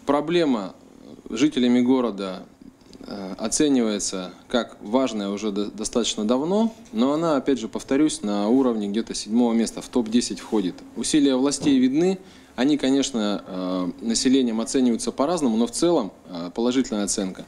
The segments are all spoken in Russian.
Проблема жителями города оценивается как важная уже достаточно давно, но она, опять же, повторюсь, на уровне где-то 7-го места, в топ-10 входит. Усилия властей видны, они, конечно, населением оцениваются по-разному, но в целом положительная оценка.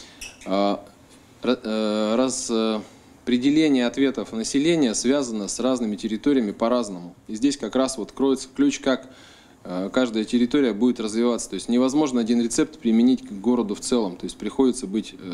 Распределение ответов населения связано с разными территориями по-разному. И здесь как раз вот кроется ключ, как каждая территория будет развиваться. То есть невозможно один рецепт применить к городу в целом. То есть приходится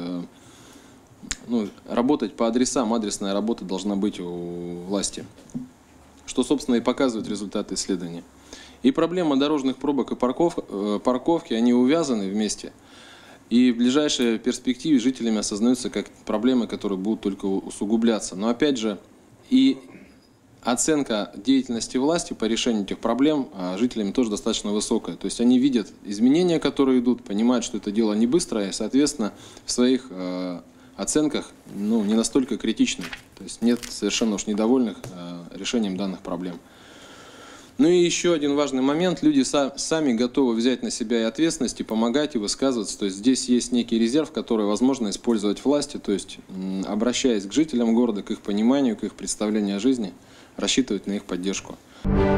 работать по адресам. Адресная работа должна быть у власти. Что, собственно, и показывают результаты исследования. И проблема дорожных пробок и парковки, они увязаны вместе. И в ближайшей перспективе жителями осознаются как проблемы, которые будут только усугубляться. Но опять же, и оценка деятельности власти по решению этих проблем жителями тоже достаточно высокая. То есть они видят изменения, которые идут, понимают, что это дело не быстрое, и, соответственно, в своих оценках не настолько критичны. То есть нет совершенно уж недовольных решением данных проблем. Ну и еще один важный момент. Люди сами готовы взять на себя и ответственность, и помогать, и высказываться. То есть здесь есть некий резерв, который возможно использовать власти. То есть, обращаясь к жителям города, к их пониманию, к их представлению о жизни, рассчитывать на их поддержку.